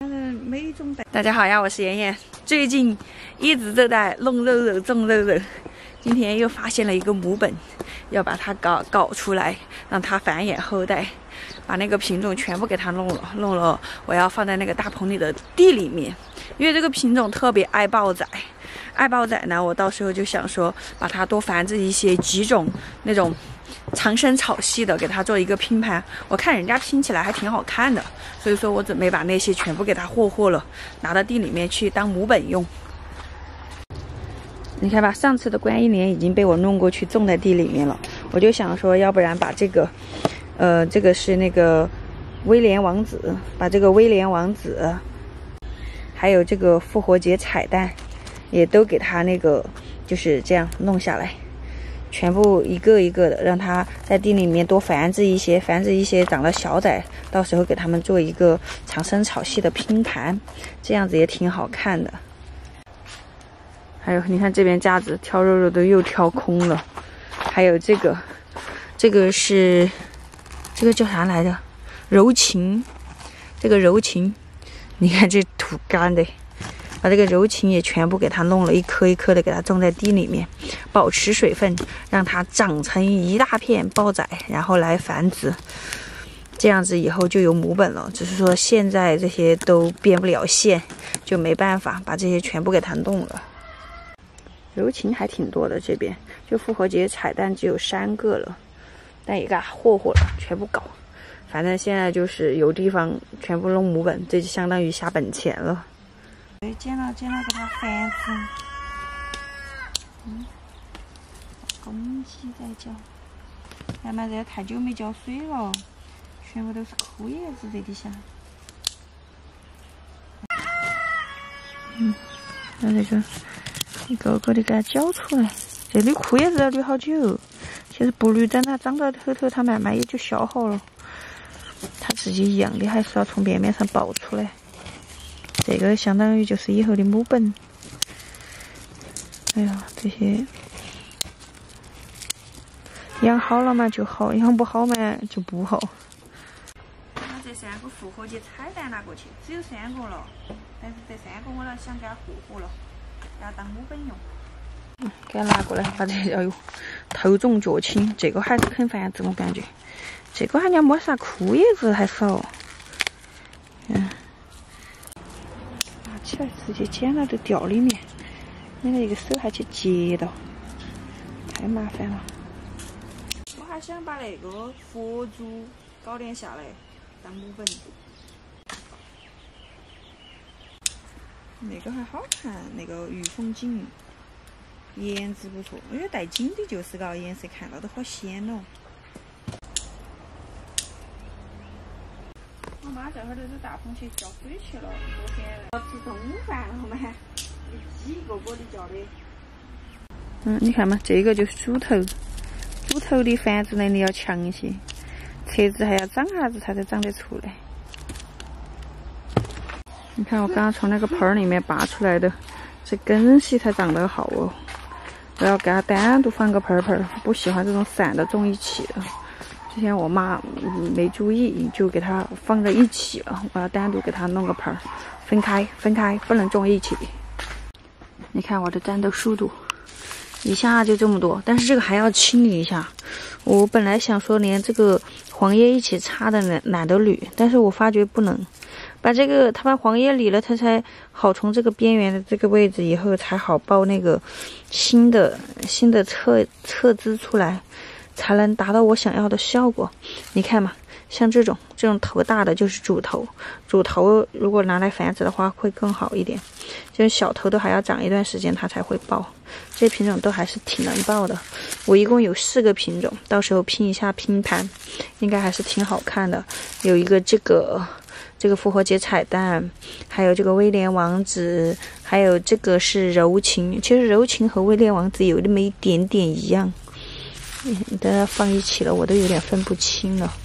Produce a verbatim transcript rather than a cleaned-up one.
每种大家好呀，我是妍妍。最近一直都在弄肉肉、种肉肉，今天又发现了一个母本，要把它搞搞出来，让它繁衍后代。把那个品种全部给它弄了，弄了，我要放在那个大棚里的地里面，因为这个品种特别爱抱崽。爱抱崽呢，我到时候就想说，把它多繁殖一些几种那种长生草系的，给它做一个拼盘。我看人家拼起来还挺好看的，所以说我准备把那些全部给它霍霍了，拿到地里面去当母本用。你看吧，上次的观音莲已经被我弄过去种在地里面了，我就想说，要不然把这个，呃，这个是那个威廉王子，把这个威廉王子，还有这个复活节彩蛋。也都给它那个就是这样弄下来，全部一个一个的，让它在地里面多繁殖一些，繁殖一些长了小崽，到时候给它们做一个长生草系的拼盘，这样子也挺好看的。还有你看这边架子挑肉肉都又挑空了，还有这个，这个是这个叫啥来着？柔情，这个柔情，你看这土干的。把这个柔情也全部给它弄了一颗一颗的，给它种在地里面，保持水分，让它长成一大片抱崽，然后来繁殖。这样子以后就有母本了。只是说现在这些都变不了线，就没办法把这些全部给它弄了。柔情还挺多的，这边就复活节彩蛋只有三个了，但也给它霍霍了，全部搞。反正现在就是有地方全部弄母本，这就相当于下本钱了。剪了剪了，给它繁殖。嗯，公鸡在叫。看嘛，这太久没浇水了，全部都是枯叶子在底下。嗯，那这个一个个的给它搅出来。这捋枯叶子要捋好久，其实不捋，等它长到头头，它慢慢也就消耗了。它自己一样的，还是要从边边上爆出来。这个相当于就是以后的母本。哎呀，这些养好了嘛就好，养不好嘛就不好。把这三个复活节彩蛋拿过去，只有三个了，但是这三个我呢想给它霍霍了，给它当母本用。嗯，给它拿过来，把这哎呦头重脚轻，这个还是肯繁殖，我感觉。这个好像没啥枯叶子还少。嗯。起来直接剪了就掉里面，你那个手还去接到，太麻烦了。我还想把那个佛珠搞点下来当母本，那个还好看，那个玉凤锦颜值不错，我觉得带金的就是个颜色看到都好鲜哦。我妈这会儿都是大棚去浇水去了，昨天要吃中午饭了嘛，一鸡个个的叫的。嗯，你看嘛，这个就是猪头，猪头的繁殖能力要强一些，车子还要长下子才能长得出来。你看我刚刚从那个盆里面拔出来的，这根系才长得好哦。我要给它单独放个盆盆，不喜欢这种散的种一起的。之前我妈没注意，就给它放在一起了。我要单独给它弄个盆儿，分开分开，不能种一起。你看我的战斗速度，一下就这么多，但是这个还要清理一下。我本来想说连这个黄叶一起插的懒懒得捋，但是我发觉不能。把这个它把黄叶理了，它才好从这个边缘的这个位置以后才好爆那个新的新的侧侧枝出来。才能达到我想要的效果。你看嘛，像这种这种头大的就是主头，主头如果拿来繁殖的话会更好一点。就是小头都还要长一段时间它才会爆，这品种都还是挺能爆的。我一共有四个品种，到时候拼一下拼盘，应该还是挺好看的。有一个这个这个复活节彩蛋，还有这个威廉王子，还有这个是柔情。其实柔情和威廉王子有那么一点点一样。等它放一起了，我都有点分不清了。